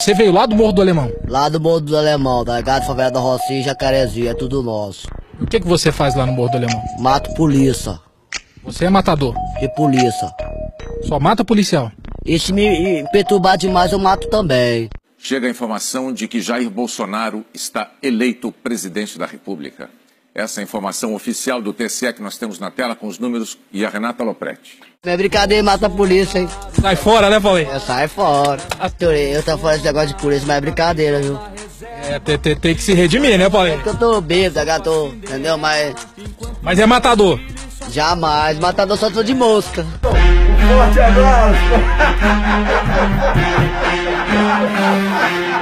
Você veio lá do Morro do Alemão? Lá do Morro do Alemão, da Gado Favela da Rocinha e Jacarezinho, é tudo nosso. O que você faz lá no Morro do Alemão? Mato polícia. Você é matador? De polícia. Só mata policial? E se me perturbar demais, eu mato também. Chega a informação de que Jair Bolsonaro está eleito presidente da República. Essa é a informação oficial do TSE que nós temos na tela com os números e a Renata Lopretti. Não é brincadeira, mata a polícia, hein? Sai fora, né, Paulinho? Sai fora. Eu tô fora desse negócio de polícia, mas é brincadeira, viu? É, tem que se redimir, né, Paulinho? Eu tô bêbado, gato, entendeu? Mas é matador? Jamais, matador só tô de mosca. Um forte abraço!